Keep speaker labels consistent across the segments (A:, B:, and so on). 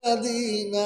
A: আল্লাযীনা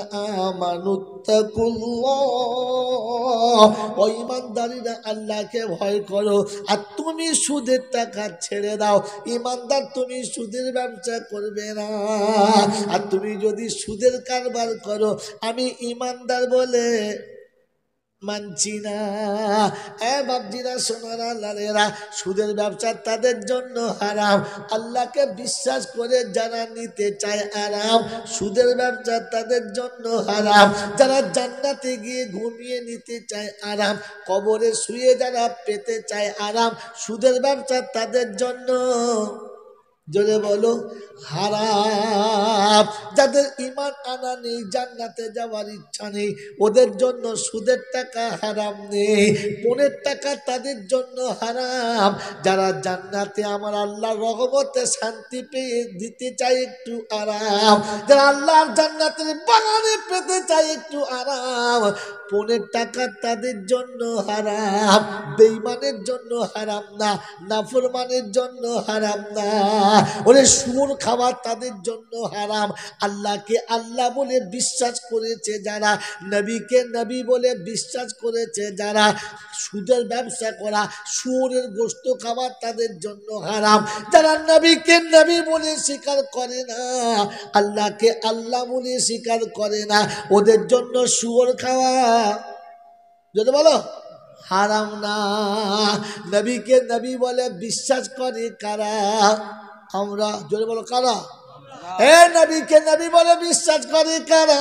A: আমানুত্তাকুল্লাহ, ও ঈমানদারীরা আল্লাহকে ভয় করো। আর তুমি সুদের টাকা ছেড়ে দাও। ঈমানদার তুমি সুদের ব্যবসা করবে না। আর তুমি যদি সুদের কারবার করো, আমি ঈমানদার বলে মানছি না। বাপজিরা, সোনারা, লালেরা, সুদের ব্যবসা তাদের জন্য হারাম। আল্লাহকে বিশ্বাস করে যারা নিতে চায় আরাম, সুদের ব্যবসা তাদের জন্য হারাম। যারা জান্নাতে গিয়ে ঘুমিয়ে নিতে চায় আরাম, কবরে শুয়ে যারা পেতে চায় আরাম, সুদের ব্যবসা তাদের জন্য, জোরে বলো, হারাম। যাদের ঈমান আনা নেই, জান্নাতে যাওয়ার ইচ্ছা নেই, ওদের জন্য সুদের টাকা হারাম নেই, পণের টাকা তাদের জন্য হারাম। যারা জান্নাতে আমার আল্লাহর রহমতে শান্তি পেয়ে দিতে চায় একটু আরাম, যারা আল্লাহর জান্নাতের বাগানে পেতে চায় একটু আরাম, পণের টাকা তাদের জন্য হারাম। বেঈমানের জন্য হারাম না, নাফরমানের জন্য হারাম না। ওরে সুর খাওয়া তাদের জন্য হারাম। আল্লাহকে আল্লাহ বলে বিশ্বাস করেছে যারা, নবীকে নবী বলে বিশ্বাস করেছে যারা, সুদের ব্যবসা করা, শুয়োরের গোশত খাওয়া তাদের জন্য হারাম। যারা নবীকে নবী বলে স্বীকার করে না, আল্লাহকে আল্লাহ বলে স্বীকার করে না, ওদের জন্য শুয়োর খাওয়া, যদি বলো, হারাম না। নবীকে নবী বলে বিশ্বাস করে কারা? আমরা, জোরে বলো কারা? নবীকে নবী বলে বিশ্বাস করে কারা?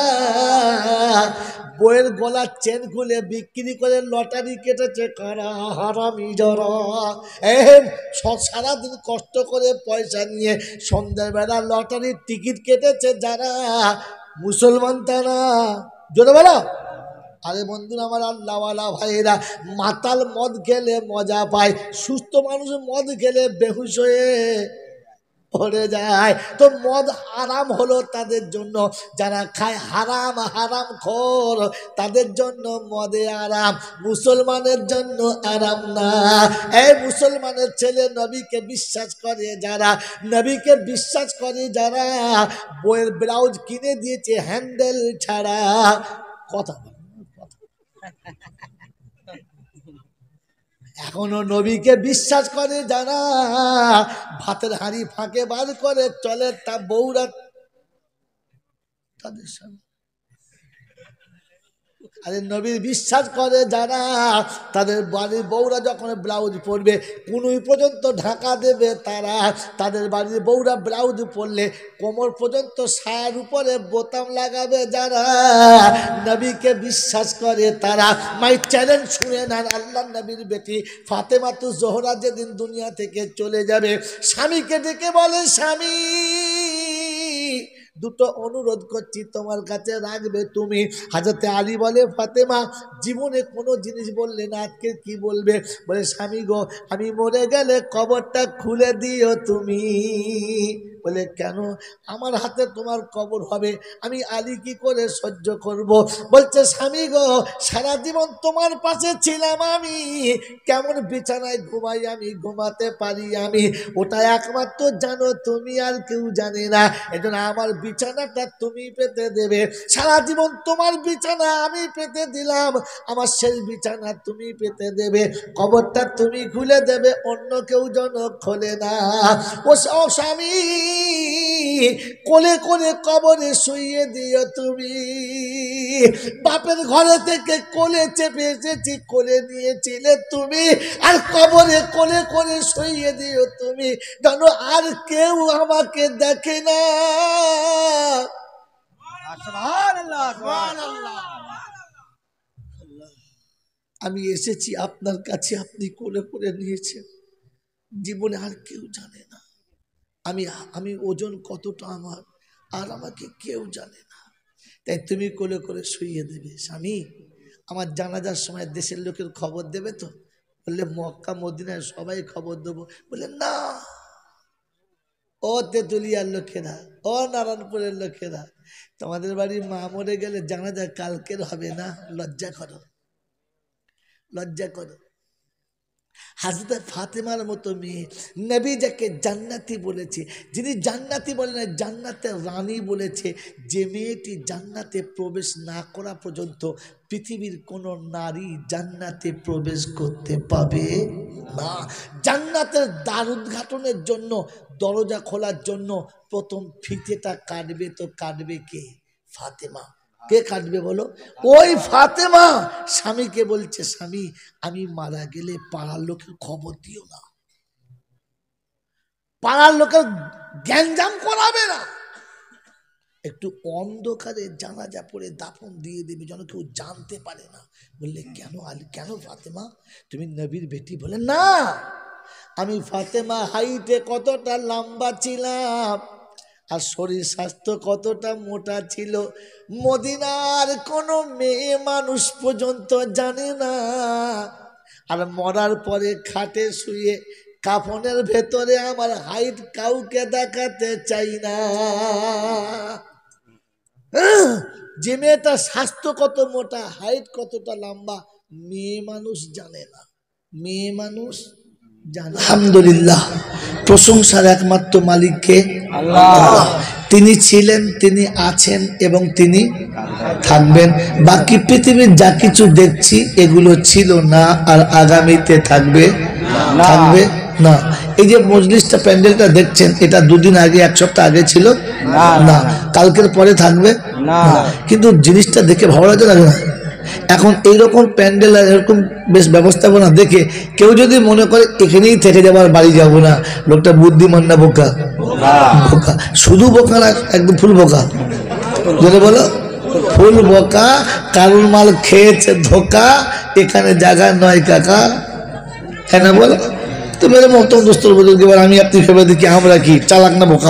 A: বইয়ের গলার চেন খুলে বিক্রি করে লটারি কেটেছে কারা? হারামি যারা। সারাদিন কষ্ট করে পয়সা নিয়ে সন্ধ্যাবেলা লটারির টিকিট কেটেছে যারা, মুসলমান তারা, জোরে বলো। আরে বন্ধুরা আমার, আল্লাহওয়ালা ভাইয়েরা, মাতাল মদ খেলে মজা পায়, সুস্থ মানুষ মদ খেলে বেহুশ হয়ে পড়ে যায়। তো মদ হারাম হলো তাদের জন্য, যারা খায় হারাম, হারাম খোর, তাদের জন্য মদে আরাম, মুসলমানের জন্য আরাম না। মুসলমানের ছেলে নবীকে বিশ্বাস করে যারা, নবীকে বিশ্বাস করে যারা, বইয়ের ব্লাউজ কিনে দিয়েছে হ্যান্ডেল ছাড়া। কথা এখনো নবীকে বিশ্বাস করে যারা, ভাতের হাঁড়ি ফাঁকে বার করে চলে তা বউরা তাদের সামনে। আরে নবীর বিশ্বাস করে যারা, তাদের বাড়ির বউরা যখন ব্লাউজ পরবে কুনুই পর্যন্ত ঢাকা দেবে তারা। তাদের বাড়ির বউরা ব্লাউজ পরলে কোমর পর্যন্ত সায়ার উপরে বোতাম লাগাবে যারা, নবীকে বিশ্বাস করে তারা। মাই চ্যালেঞ্জ শুনে নেন, আল্লাহ নবীর বেটি ফাতেমাতু জোহরা যেদিন দুনিয়া থেকে চলে যাবে, স্বামীকে ডেকে বলে, স্বামী দুটো অনুরোধ করছি তোমার কাছে, রাখবে তুমি? হযরতে আলী বলে, ফাতেমা জীবনে কোনো জিনিস বললে না, আজকে কি বলবে? বলে, স্বামী গো, আমি মরে গেলে কবরটা খুলে দিও তুমি। বলে, কেন? আমার হাতে তোমার কবর হবে, আমি আলী কি করে সহ্য করব? বলছে, স্বামী গো, সারা জীবন তোমার পাশে ছিলাম আমি, কেমন বিছানায় ঘুমাই আমি, ঘুমাতে পারি আমি, ওটা একমাত্র জানো তুমি, আর কেউ জানে না। এজন্য আমার বিছানাটা তুমি পেতে দেবে। সারা জীবন তোমার বিছানা আমি পেতে দিলাম, আমার সেই বিছানা তুমি পেতে দেবে, কবরটা তুমি খুলে দেবে, অন্য কেউ যেন খোলে না। ও স্বামী, কোলে কোলে কবরে শুইয়ে দিও তুমি। বাপের ঘরে থেকে কোলে চেপে এসেছি, কোলে নিয়েছিলে তুমি, আর কবরে কোলে কোলে শুইয়ে দিও তুমি, জানো আর কেউ আমাকে দেখে না। আমি এসেছি আপনার কাছে, আপনি কোলে করে নিয়েছেন, জীবনে আর কেউ জানে না আমি আমি ওজন কতটা আমার, আর আমাকে কেউ জানে না, তাই তুমি কোলে করে শুইয়ে দেবে। স্বামী, আমার জানাজার সময় দেশের লোকের খবর দেবে তো? বললে, মক্কা মদিনায় সবাই খবর দেবো। বলে, না, ও তেতুলিয়ার লোকেরা, ও নারায়ণপুরের লোকেরা, তোমাদের বাড়ির মা মরে গেলে জানাজা কালকের হবে না, লজ্জা করো, লজ্জা করো। হাজরত ফাতেমার মতো মেয়ে নবী যাকে জান্নাতি বলেছে, যিনি জান্নাতি বলেন জান্নাতের রানী বলেছে, যে মেয়েটি জান্নাতে প্রবেশ না করা পর্যন্ত পৃথিবীর কোনো নারী জান্নাতে প্রবেশ করতে পাবে না। জান্নাতের দ্বার উদ্ঘাটনের জন্য, দরজা খোলার জন্য প্রথম ফিতেটা কাটবে তো কাটবে কে? ফাতেমা। কে কাটবে বলো? ওই ফাতেমা স্বামীকে বলছে, স্বামী আমি মারা গেলে পাড়ার লোকের খবর দিও না, পাড়ার লোকের গ্যাঞ্জাম করাবে না, একটু অন্ধকারে জানাজা পড়ে দাফন দিয়ে দেবে যেন কেউ জানতে পারে না। বললে কেন আলী, কেন ফাতেমা তুমি নবীর বেটি? বলে না, আমি ফাতেমা হাইটে কতটা লম্বা ছিলাম আর শরীর স্বাস্থ্য কতটা মোটা ছিল, মদিনার কোনো মেয়ে মানুষ পর্যন্ত জানে না। আর মরার পরে খাটে শুয়ে কাফনের ভেতরে আমার হাইট কাউকে দেখাতে চাই না। যে মেয়েটা স্বাস্থ্য কত মোটা, হাইট কতটা লম্বা, মেয়ে মানুষ জানে না, মেয়ে মানুষ জানে। আলহামদুলিল্লাহ, প্রশংসার একমাত্র মালিককে আল্লাহ। তিনি ছিলেন, তিনি আছেন এবং তিনি থাকবেন। বাকি পৃথিবীর যা কিছু দেখছি এগুলো ছিল না আর আগামীতে থাকবে থাকবে না। এই যে মজলিসটা, প্যান্ডেলটা দেখছেন, এটা দুদিন আগে, এক সপ্তাহ আগে ছিল না, কালকের পরে থাকবে না। কিন্তু জিনিসটা দেখে ভালো লাগে না? এখন এইরকম প্যান্ডেল আর এরকম বেশ ব্যবস্থাপনা দেখে কেউ যদি মনে করে এখানেই থেকে যাবার, বাড়ি যাবো না, লোকটা বুদ্ধিমান না বোকা? বোকা। শুধু বোকা না, একদম ফুল বোকা। যদি বলো ফুল বোকা, কারুর মাল খেয়েছে ধোকা, এখানে জায়গা নয় কাকা, হ্যাঁ না বলো? তো মেরে মতন দোস্তর বদল এবার আমি আপনি ভেবে দেখি আমরা কি চালাক না বোকা?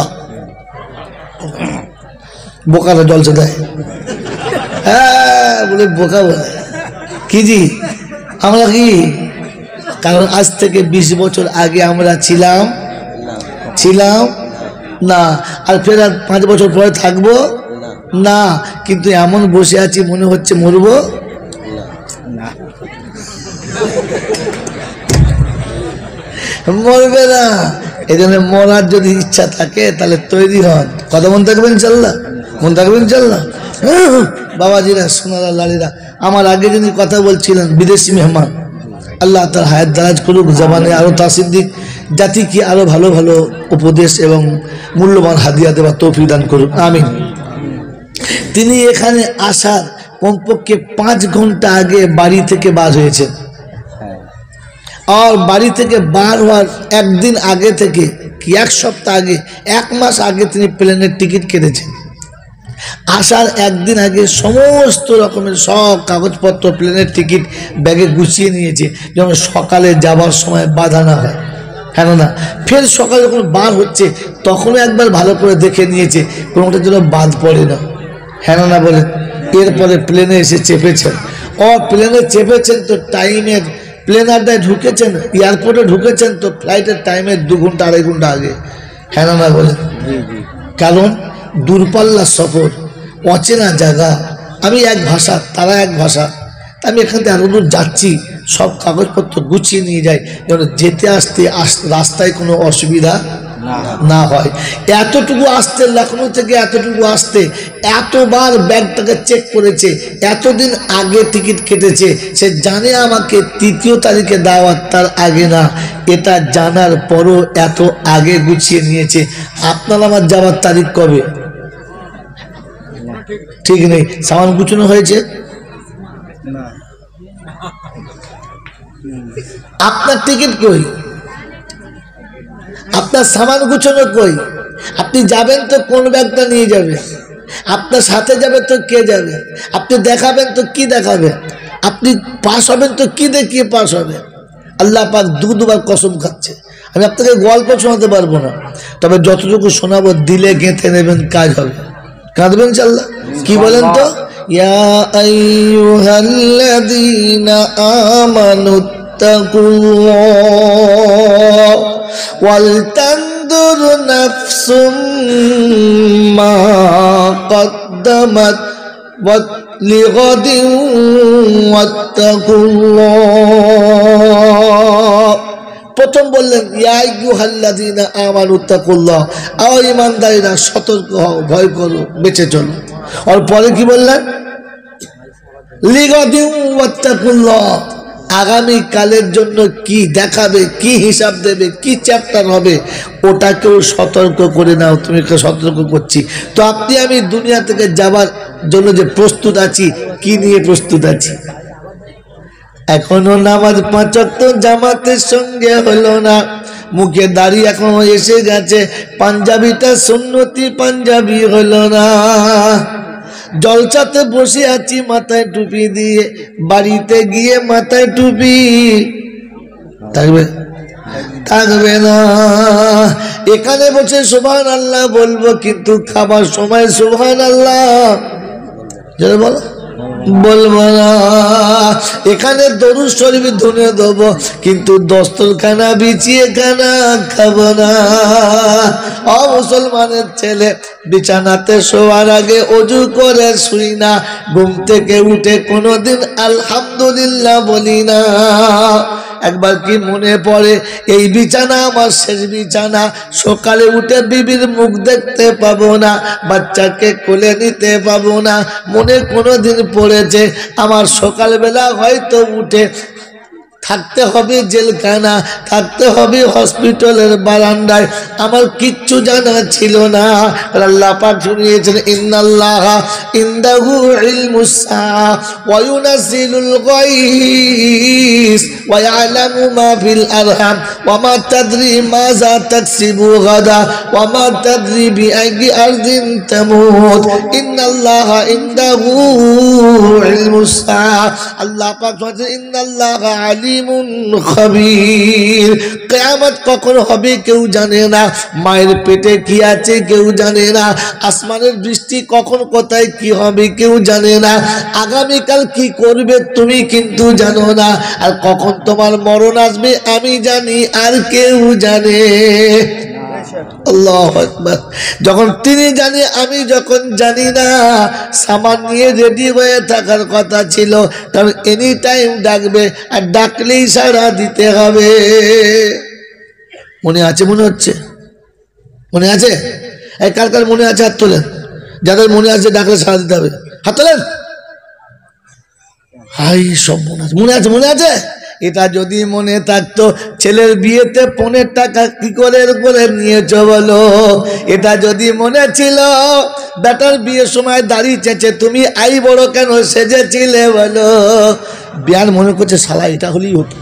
A: বোকারা জলসে দেয়, হ্যাঁ বলে বোকা বলে কি জি আমরা কি? কারণ আজ থেকে 20 বছর আগে আমরা ছিলাম না, আর ফের আর 5 বছর পরে থাকবো না, কিন্তু এমন বসে আছি মনে হচ্ছে মরবো না। মরবে না, এই জন্য মরার যদি ইচ্ছা থাকে তাহলে তৈরি হন। কথা মন থাকবেন ইনশাল্লাহ, মন থাকবেন ইনশাল্লাহ। বাবাজিরা, সোনারা, লালিরা, আমার আগে যিনি কথা বলছিলেন বিদেশি মেহমান, আল্লাহ তার হায়াত দারাজ করুক, জবানে আরো তাসির দিক, জাতিকে আরো ভালো ভালো উপদেশ এবং মূল্যবান হাদিয়া দেওয়ার তৌফিক দান করুক, আমিন। তিনি এখানে আসার কমপক্ষে 5 ঘন্টা আগে বাড়ি থেকে বার হয়েছেন, আর বাড়ি থেকে বার হওয়ার একদিন আগে থেকে কি 1 সপ্তাহ আগে, 1 মাস আগে তিনি প্লেনের টিকিট কেটেছেন। আসার একদিন আগে সমস্ত রকমের সব কাগজপত্র, প্লেনের টিকিট ব্যাগে গুছিয়ে নিয়েছে, যেন সকালে যাবার সময় বাধা না হয়। হ্যাঁ না? ফের সকালে যখন বার হচ্ছে তখনও একবার ভালো করে দেখে নিয়েছে কোনোটা যেন বাদ পড়ে না। হ্যাঁ না বলেন? এরপরে প্লেনে এসে চেপেছেন, প্লেনে চেপেছেন তো টাইমের, প্লেন আড্ডায় ঢুকেছেন, এয়ারপোর্টে ঢুকেছেন তো ফ্লাইটের টাইমের 2 ঘন্টা 2.5 ঘন্টা আগে। হ্যাঁ না বলেন? কারণ দূরপাল্লার সফর, অচেনা জায়গা, আমি এক ভাষা, তারা এক ভাষা, আমি এখান থেকে আরো দূর যাচ্ছি, সব কাগজপত্র গুছিয়ে নিয়ে যাই যেন যেতে আসতে রাস্তায় কোনো অসুবিধা না হয়। এতটুকু আসতে, লখনৌ থেকে এতটুকু আসতে এতবার ব্যাগটাকে চেক করেছে, এতদিন আগে টিকিট কেটেছে, সে জানে আমাকে 3 তারিখে দাওয়াত, তার আগে না। এটা জানার পরও এত আগে গুছিয়ে নিয়েছে। আপনার আমার যাওয়ার তারিখ কবে? ঠিক নেই, সামান গুছানো হয়েছে? আপনার টিকিট কই? আপনার সামান গুছানো কই? আপনি যাবেন তো কোন ব্যাগটা নিয়ে যাবে? আপনার সাথে যাবে তো কে যাবে? আপনি দেখাবেন তো কি দেখাবে? আপনি পাস হবেন তো কি দেখিয়ে পাস হবে? আল্লাহ পাক দুবার কসম খাচ্ছে। আমি আপনাকে গল্প শোনাতে পারবো না, তবে যতটুকু শোনাবো দিলে গেঁথে নেবেন, কাজ হবে। কাঁদবেন ইনশাআল্লাহ। কি বলেন তো? ইয়া আইয়ুহাল্লাযীনা আমানুত্তাকুল্লাহ ওয়াল তানদুর নাফসুম মা কদ্দামাত লিগাদিন ওয়াত্তাকুল্লাহ প্রথম বললেন ইয়া আইয়ুহাল্লাযীনা আমানু তাকুল্লাহ, আও ঈমানদারীরা সতর্ক হও, ভয় করো, বেঁচে চলো। আর পরে কি বললেন? লিগাদিন ওয়াত্তাকুল্লাহ, আগামী কালের জন্য কি দেখাবে, কি হিসাব দেবে, কি চ্যাপ্টার হবে, ওটাকেও সতর্ক করে নাও। তুমি সতর্ক করছি তো আপনি আমি দুনিয়া থেকে যাবার জন্য যে প্রস্তুত আছি, কি নিয়ে প্রস্তুত আছি? এখনো নামাজ 5 ওয়াক্ত জামাতের সঙ্গে হলো না, মুখে দাড়ি এখনো এসে গেছে, পাঞ্জাবিটা সুন্নতি পাঞ্জাবি হলো না। জলসাতে বসে আছি মাথায় টুপি দিয়ে, বাড়িতে গিয়ে মাথায় টুপি থাকবে থাকবে না। এখানে বসে সুবহানাল্লাহ বলবো, কিন্তু খাবার সময় সুবহানাল্লাহ বলো বলবো না। এখানে দরুদ শরীফ ধুনে দেবো, কিন্তু দস্তরখানা বিছিয়ে খানা খাবো না। ও মুসলমানের ছেলে, বিছানাতে শোয়ার আগে ওযু করে শুই না, ঘুম থেকে উঠে কোনোদিন আলহামদুলিল্লাহ বলি না। একবার কি মনে পড়ে এই বিছানা আমার শেষ বিছানা, সকালে উঠে বিবির মুখ দেখতে পাবো না, বাচ্চাকে কোলে নিতে পাবো না। মনে কোনোদিন পড়েছে আমার সকালবেলা হয়তো উঠে থাকতে হবে জেলখানা, থাকতে হবে হসপিটালের বারান্দায়, আমার কিচ্ছু জানা ছিল না। আল্লাহ পাক শুনিয়েছেন ইন্নাল্লাহা ইনদাহু ইলমুস সাআ ওয়া ইউনাজ্জিলুল গায়স ওয়া ইয়ালামু মা ফিল আরহাম ওয়া মা তাদরি মাযা তাকসিবু গাদা ওয়া মা তাদরি বিআইয়ি আরদিন তামুত ইন্নাল্লাহা ইনদাহু ইলমুস সাআ। আল্লাহ পাক বলেন ইন্নাল্লাহা আলিমুন খাবীর। কিয়ামত কখন হবে কেউ জানে না, মায়ের পেটে কি আছে কেউ জানে না, আসমানের বৃষ্টি কখন কোথায় কি হবে কেউ জানে না, আগামীকাল কি করবে তুমি কিন্তু জানো না, আর কখন তোমার মরণ আসবে আমি জানি আর কেউ জানে। আল্লাহু আকবার। যখন তিনি জানে, আমি যখন জানি না, সামান নিয়ে রেডি হয়ে থাকার কথা ছিল, কারণ এনি টাইম ডাকবে, আর ডাকলেই সাড়া দিতে হবে। মনে আছে? মনে হচ্ছে? মনে আছে? এই কার কার মনে আছে হাত তোলেন, যাদের মনে আছে ডাকলে সাড়া দিতে হবে, হাত তোলেন। হাই সব মনে আছে, মনে আছে, মনে আছে। এটা যদি মনে থাকতো, ছেলের বিয়েতে 15 টাকা কি করে নিয়েছ বলো? এটা যদি মনে ছিল, বেটার বিয়ের সময় দাড়ি চেঁচে তুমি আই বড় কেন সেজেছিলে বলো? বিয়ার মনে করছে শালা এটা হলেই হতো।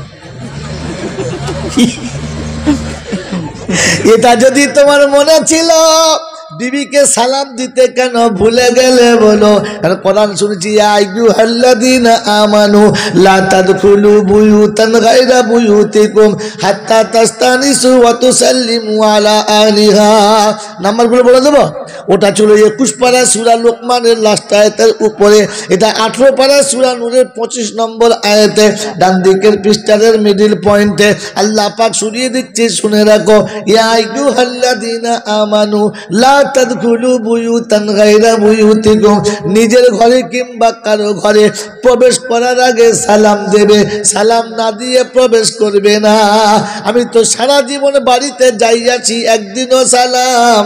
A: এটা যদি তোমার মনে ছিল, বিবিকে সালাম দিতে কেন ভুলে গেলে বলো? আর কোরআন শুনেছি ইয়া আইয়ুহাল্লাযীনা আমানু লা তাদখুলু বুয়ুতান গায়রা বুয়ুতিকুম হাত্তা তাস্তানিসু ওয়া তুসাল্লিমু আলা আহলিহা। নাম্বারগুলো বলে দেবো। ওটা ছিল 21 পারা সূরা লোকমানের লাস্ট আয়াতের উপরে, এটা 18 পারা সূরা নূরের 25 নম্বর আয়াতে ডান দিকের পৃষ্ঠার মিডল পয়েন্টে আল্লাহ পাক শুনিয়ে দিচ্ছে, শুনে রাখো। ইয়া আইয়ুহাল্লাযীনা আমানু লা তাদখুলু বুয়ুতান গায়রা বুয়ুতিকুম, নিজের ঘরে কিংবা কারো ঘরে প্রবেশ করার আগে সালাম দেবে, সালাম না দিয়ে প্রবেশ করবে না। আমি তো সারা জীবন বাড়িতে যাইয়াছি, একদিনও সালাম।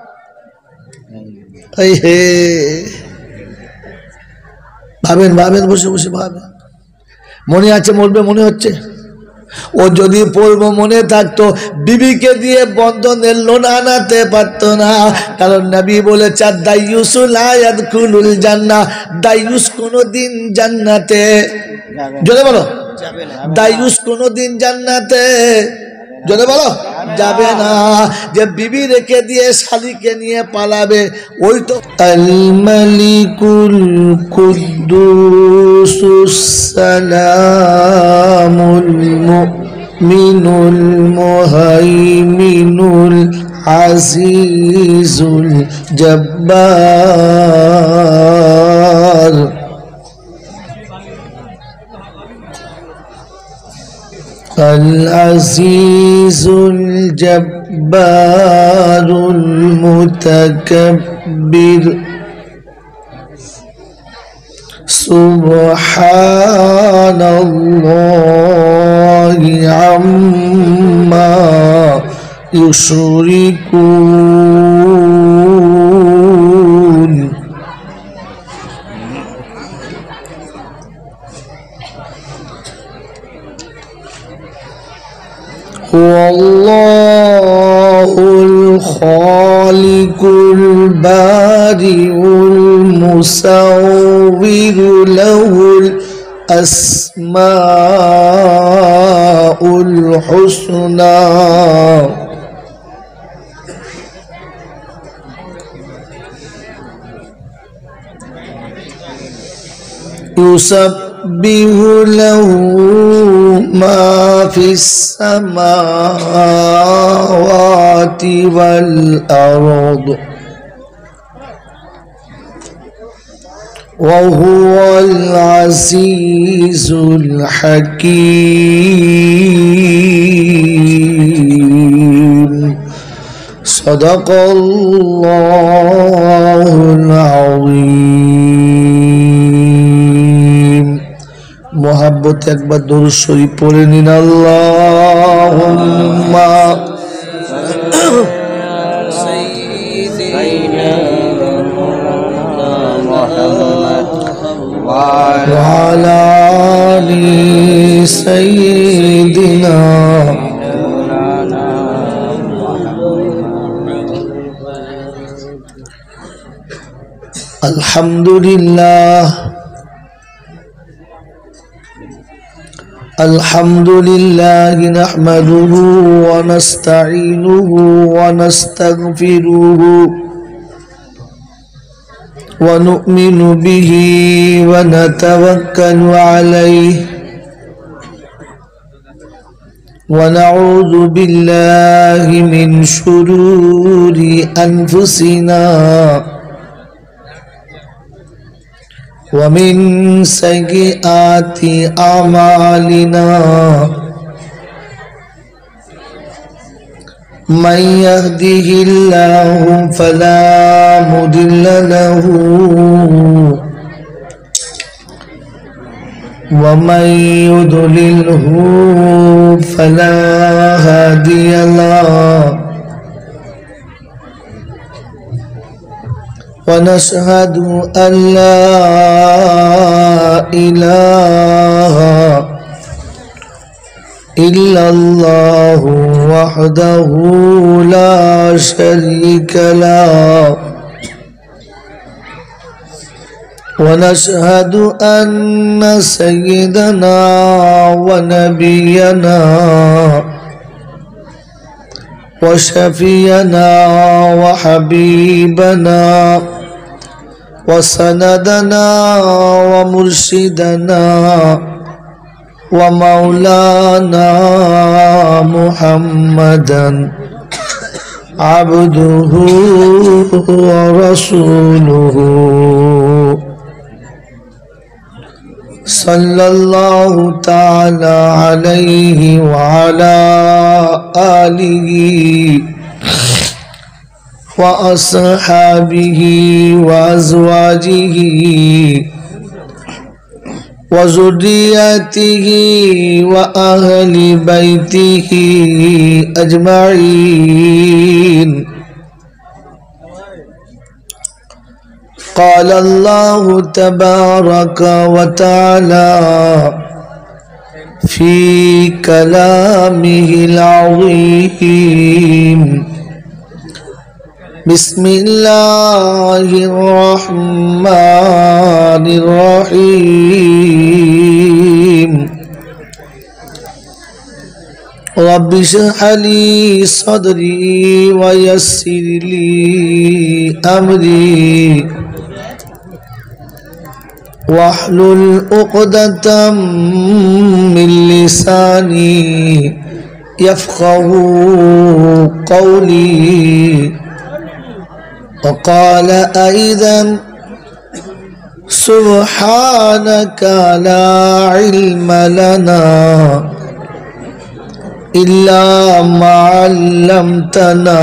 A: ভাবেন ভাবেন, বসে বসে ভাবেন। মনে আছে? মরবে মনে হচ্ছে? ও যদি পূর্ব মনে থাকতো, বিবিকে দিয়ে বন্ধনের লোন আনাতে পারতো না, কারণ নবী বলেছে দাইয়ুসু লা ইয়াদখুলুল জান্নাহ, দাইয়ুস কোনদিন জান্নাতে, জোরে বলো, দাইয়ুস কোনদিন জান্নাতে, জোরে বলো, যাবে না। যে বিবি রেখে দিয়ে শালিকে নিয়ে পালাবে, ওই তো আল মালিকুল কুদ্দুসুস সালামুল মুমিনুল মুহাইমিনুল আজিজুল জব্বার। আল-আজিজুল জব্বারুল মুতাকাব্বির সুবহানাল্লাহি আম্মা يشركون هو الله الخالق البارئ المصور له الأسماء الحسنى يسبح له ما في السماوات والأرض وهو العزيز الحكيم صدق الله العظيم محبت একবার দরুদ শরীফ পড়ে নিন আল্লাহুম্মা وعلى آل سيدنا الحمد لله الحمد لله نحمده ونستعينه ونستغفره ونؤمن به ونتوكل عليه ونعوذ بالله من شرور أنفسنا ومن سيئات أعمالنا من يهده الله فلا مضل له ومن يضلله فلا هادي له ونشهد أن لا إله إلا الله وحده لا شريك له ونشهد أن سيدنا ونبينا وشفينا وحبيبنا وسندنا ومرشدنا ومولانا محمدا عبده ورسوله صلى الله تعالى عليه وعلى آله وأصحابه وأزواجه وذريته وأهل بيته أجمعين قال الله تبارك وتعالى في كلامه العظيم بسم الله الرحمن الرحيم رب اشرح لي صدري ويسر لي أمري واحلل عقدة من لساني يفقه قولي وقال أيضا سبحانك لا علم لنا إلا ما علمتنا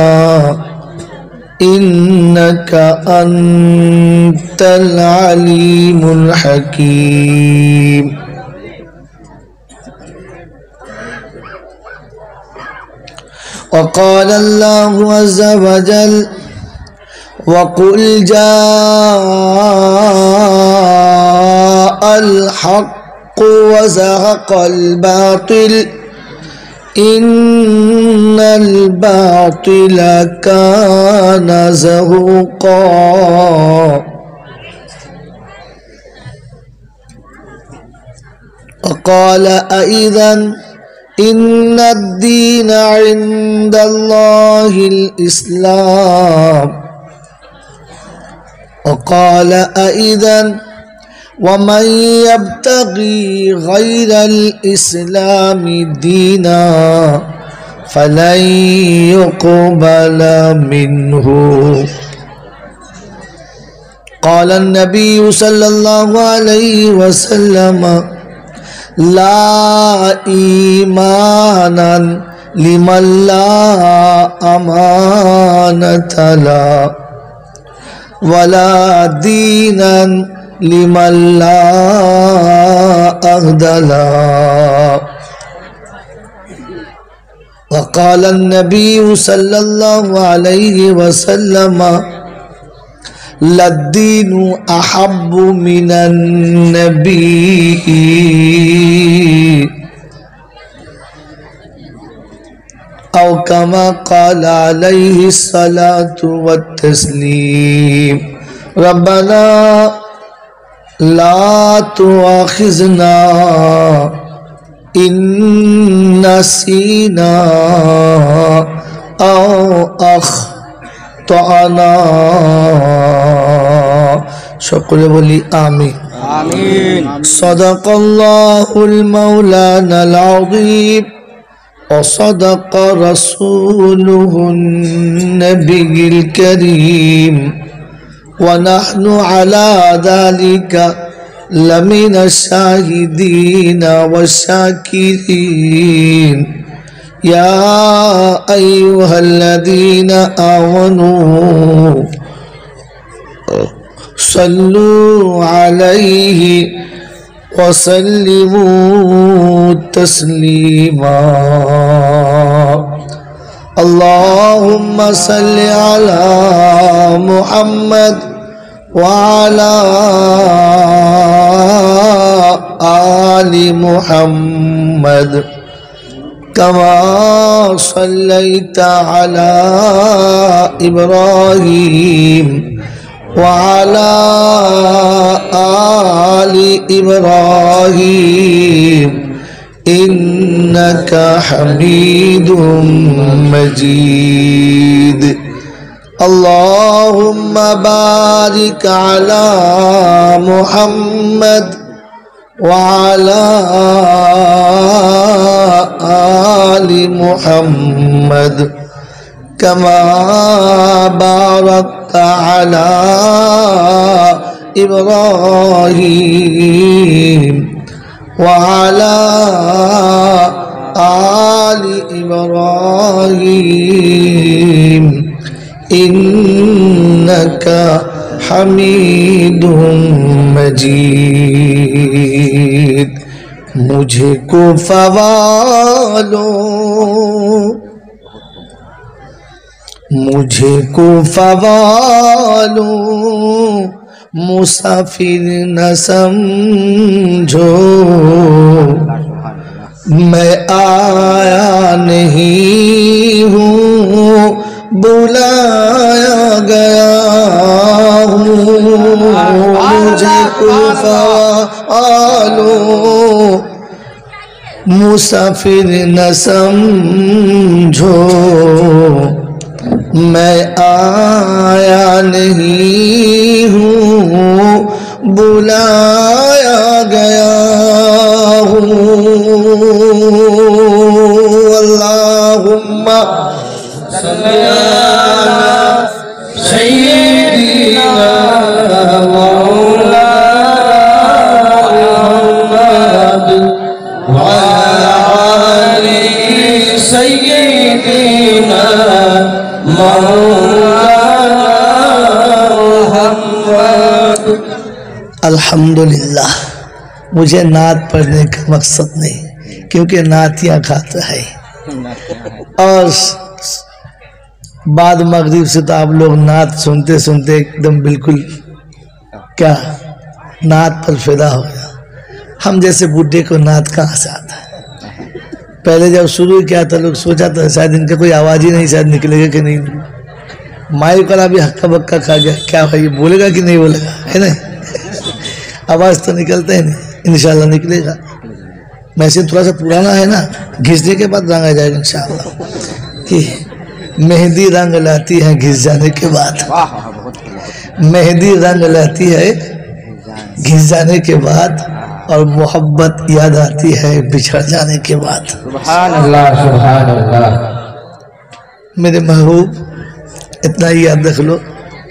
A: إنك أنت العليم الحكيم وقال الله عز وجل وقل جاء الحق وزهق الباطل إن الباطل كان زهوقا وقال أيضا إن الدين عند الله الإسلام وقال أيضا ومن يبتغي غير الإسلام دينا فلن يقبل منه قال النبي صلى الله عليه وسلم لا إيمانا لمن لا أمانة له ولا دينا لمن لا عهد له وقال النبي صلى الله عليه وسلم للدين أحب من النبي أو كما قال عليه الصلاة والتسليم ربنا لا تؤاخذنا إن نسينا أو أخطأنا সকলে বলি আমিন আমিন সাদাকাল্লাহুল মাওলানাল আযীম وصدق رسوله النبي الكريم ونحن على ذلك لمن الشاهدين والشاكرين يا أيها الذين آمنوا صلوا عليه وسلموا تسليما اللهم صل على محمد وعلى آل محمد كما صليت على إبراهيم وعلى آل إبراهيم إنك حميد مجيد اللهم بارك على محمد وعلى آل محمد كما باركت على إبراهيم وعلى آل إبراهيم إنك حميد مجيد मुझे को फवालो मुझे को फवालो मुसाफिर न समझो मैं आया नहीं हूँ बुलाया गया हूँ मुझे को फवालो मुसाफिर न समझो मैं आया नहीं हूँ बुलाया गया हूँ अल्लाहुम्मा सल्ली अला सय्यिदिना मौलाना मुहम्मद व अला आलि सय्यिदिना अल्हम्दुलिल्लाह। मुझे नात पढ़ने का मकसद नहीं, क्योंकि नातियाँ खाता है और बाद मगरिब से तो आप लोग नात सुनते सुनते एकदम बिल्कुल क्या नात पर फिदा हो गया। हम जैसे बुढ़े को नात कहाँ से आता है। पहले जब शुरू किया था लोग सोचा था शायद इनका कोई आवाज़ ही नहीं शायद निकलेगा कि नहीं। माइक वाला भी हक्का बक्का खा गया, क्या भाई बोलेगा कि नहीं बोलेगा, है ना। आवाज़ तो निकलता ही नहीं, इंशाल्लाह निकलेगा। मैसेज थोड़ा सा पुराना है ना, घिसने के बाद रंगा जाएगा इंशाल्लाह। कि मेहंदी रंग लाती है घिस जाने के बाद, मेहंदी रंग लाती है घिस जाने के बाद, और मोहब्बत याद आती है बिछड़ जाने के बाद।
B: सुभान अल्लाह, सुभान अल्लाह।
A: मेरे महबूब इतना ही याद रख लो,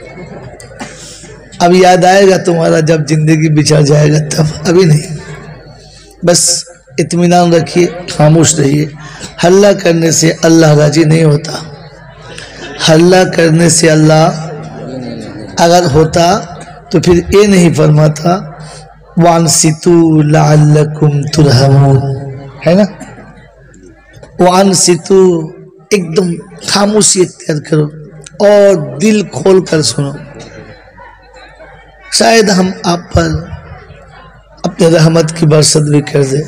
A: अब याद आएगा तुम्हारा जब जिंदगी बिछड़ जाएगा तब, अभी नहीं। बस इत्मीनान रखिए, खामोश रहिए। हल्ला करने से अल्लाह राजी नहीं होता। हल्ला करने से अल्लाह अगर होता तो फिर ये नहीं फरमाता वानसितू लअल्लकुम तुरहमून, है ना। वानसितू, एकदम खामोशी इख्तियार करो और दिल खोल कर सुनो। शायद हम आप पर अपने रहमत की बरसत भी कर दे।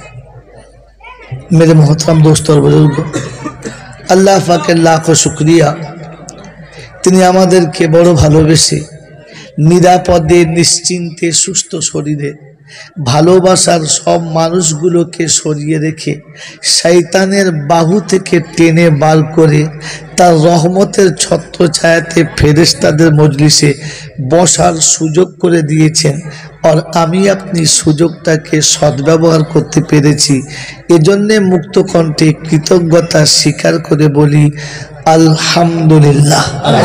A: मेरे मोहतरम दोस्तों और बुजुर्गों, আল্লাহ পাকের লাখো শুকরিয়া, তিনি আমাদেরকে বড় ভালোবেসে নিরাপদে নিশ্চিন্তে সুস্থ শরীরে ভালোবাসার সব মানুষগুলোকে সরিয়ে রেখে শয়তানের বাহু থেকে টেনে বার করে তার রহমতের ছত্রছায়াতে ফেরেশতাদের মজলিসে বসার সুযোগ করে দিয়েছেন। আর আমি আপনি সুযোগটাকে সদ্ব্যবহার করতে পেরেছি, এজন্যে মুক্ত কণ্ঠে কৃতজ্ঞতা স্বীকার করে বলি আলহামদুলিল্লাহ।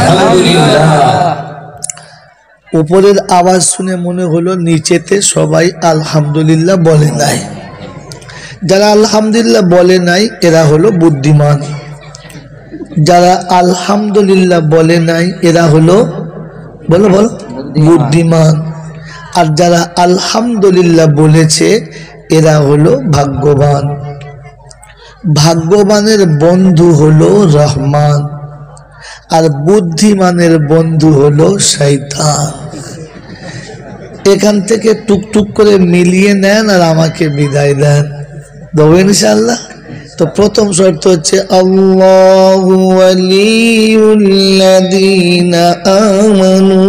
A: উপরের আওয়াজ শুনে মনে হলো নিচেতে সবাই আলহামদুলিল্লাহ বলে নাই। যারা আলহামদুলিল্লাহ বলে নাই এরা হলো বুদ্ধিমান, যারা আলহামদুলিল্লাহ বলে নাই এরা হলো বলো বলো বুদ্ধিমান, আর যারা আলহামদুলিল্লাহ বলেছে এরা হলো ভাগ্যবান। ভাগ্যবানের বন্ধু হলো রহমান, আর বুদ্ধিমানের বন্ধু হলো শয়তান। এখান থেকে টুকটুক করে মিলিয়ে নেন আর আমাকে বিদায় দেন, দেবো ইনশাআল্লাহ। তো প্রথম শর্ত হচ্ছে আল্লাহু ওয়ালিউল্লাযীনা আমানু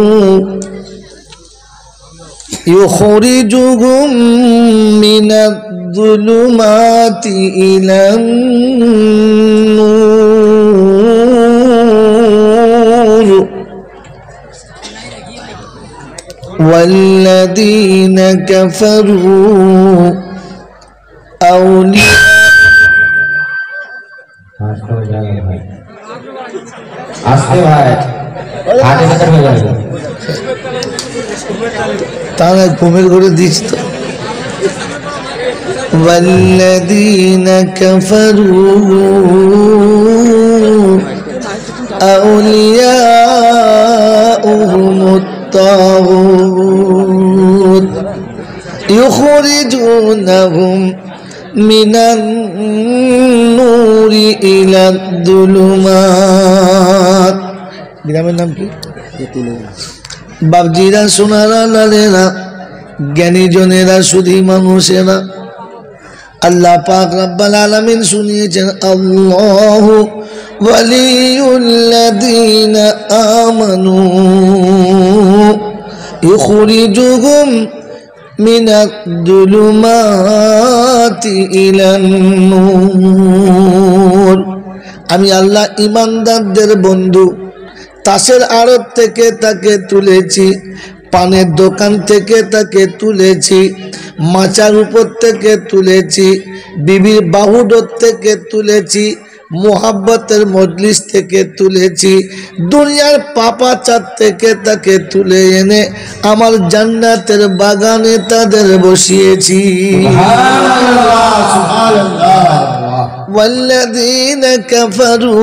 A: ইউখরিজুহুম মিনায-যুলুমাতি ইলান-নূর ওয়াল্লাযীনা কাফারু আউলিয়া।
B: আসতে ভাই আগে বেকার হয়ে যাবে,
A: তারা ঘুমের ঘরে দিচ্ছ তো। والذين كفروا أولياؤهم الطاغوت يخرجونهم من النور إلى الظلمات। গ্রামের নাম কি? বাবজিরা, সোনারা, লালেরা, জ্ঞানী জনেরা, শুধু মানুষেরা, আল্লাহ পাক রব্বুল আলামিন শুনিয়েছেন আল্লাহু ওয়ালিউল্লাযীনা আমানু ইউখরিজুহুম মিনায-যুলুমাতি ইলান-নূর। আমি আল্লাহ ইমানদারদের বন্ধু। তাসের আড়ত থেকে তাকে তুলেছি, পানের দোকান থেকে তাকে তুলেছি, মাচার উপর থেকে তুলেছি, বিবির বাহুডোর থেকে তুলেছি, মোহাব্বতের মজলিস থেকে তুলেছি, দুনিয়ার পাপাচার থেকে তাকে তুলে এনে আমার জান্নাতের বাগানে তাদের বসিয়েছি।
B: সুবহানাল্লাহ, সুবহানাল্লাহ।
A: ওয়াল্লাযীনা কাফারু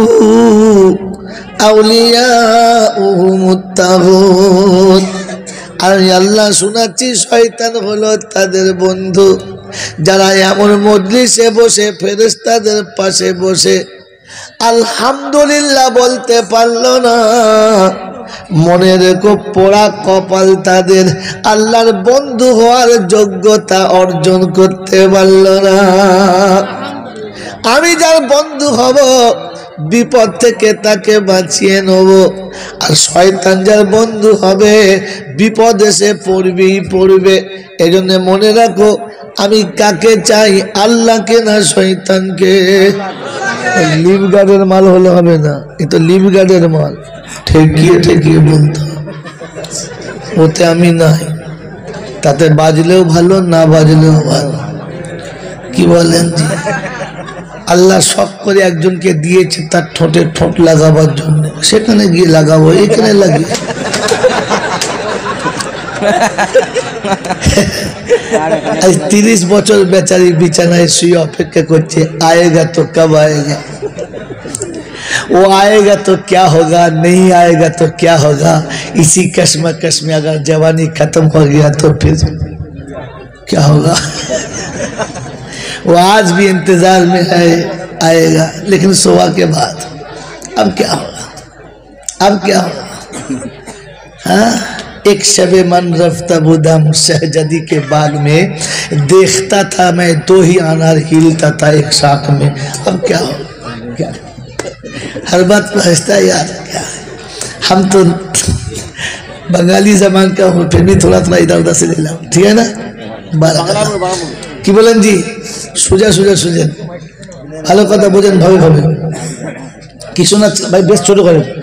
A: আউলিয়াউহুমুত তাগুত। আমি আল্লাহ শোনাচ্ছি শয়তান হলো তাদের বন্ধু, যারা এমন মজলিসে বসে ফেরেশতাদের পাশে বসে আলহামদুলিল্লাহ বলতে পারলো না। মনে রেখো পোড়া কপাল তাদের, আল্লাহর বন্ধু হওয়ার যোগ্যতা অর্জন করতে পারলো না। আমি যার বন্ধু হব বিপদ থেকে তাকে বাঁচিয়ে নেব, আর শয়তান যার বন্ধু হবে বিপদ এসে পড়বেই পড়বে। এই জন্য মনে রাখো, আমি কাকে চাই, আল্লাহকে না শয়তানকে। লিভ গার্ডের মাল হলে হবে না, এ তো লিভ গার্ডের মাল, ঠেকিয়ে ঠেকিয়ে বলতো ওতে আমি নাই, তাতে বাজলেও ভালো না বাজলেও ভালো। কি বলেন জি? আল্লাহ শখ করে একজনকে দিয়েছে তার ঠোঁটে ঠোঁট লাগাবার জন্য, সেখানে গিয়ে লাগাবো, এখানে লাগিয়ে আজ 30 বছর বেচারি বিছানায় শুয়ে অপেক্ষা করছে, আয়েগা তো কব আয়েগা, वो आएगा तो क्या होगा, नहीं आएगा तो क्या होगा। इसी कश्मकश में अगर जवानी खत्म हो गया तो फिर क्या होगा। वो आज भी इंतजार में है, आएगा लेकिन सुबह के बाद। अब क्या होगा, अब क्या होगा। हाँ, एक शबे मन रफ्ता बुदम शहजदी के बाग में, देखता था मैं 2 ही अनार हिलता था एक शाख में। अब क्या होगा, क्या हर बात पर हंसता है यार, क्या है। हम तो बंगाली जबान का हूँ, फिर भी थोड़ा थोड़ा इधर उधर से ले लाऊं, ठीक है ना। কি বলেন জি? সোজা সোজা সুজেন, ভালো কথা বোঝেন ভাবে ভাবে। কি শোনাচ্ছে ভাই, বেশ ছোট করেন।